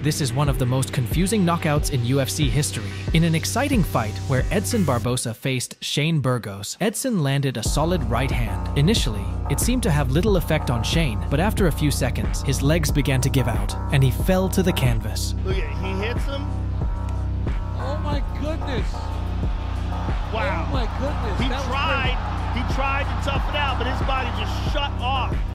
This is one of the most confusing knockouts in UFC history. In an exciting fight where Edson Barboza faced Shane Burgos, Edson landed a solid right hand. Initially, it seemed to have little effect on Shane, but after a few seconds, his legs began to give out, and he fell to the canvas. Look at, he hits him. Oh my goodness. Wow. Oh my goodness. He tried to tough it out, but his body just shut off.